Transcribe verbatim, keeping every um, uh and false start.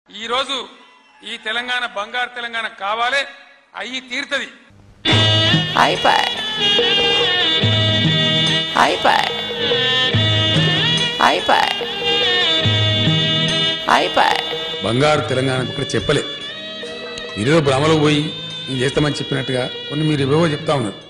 ఈ రోజు ఈ తెలంగాణ బంగారు తెలంగాణ కావాలే, అయ్యి తీర్తది. అయిపోయి అయిపోయి అయిపోయి అయిపోయి బంగారు తెలంగాణ ఇక్కడ చెప్పలే. మీరేదో భ్రమలో పోయి నేను చేస్తామని చెప్పినట్టుగా కొన్ని మీరు ఏవేవో చెప్తా ఉన్నారు.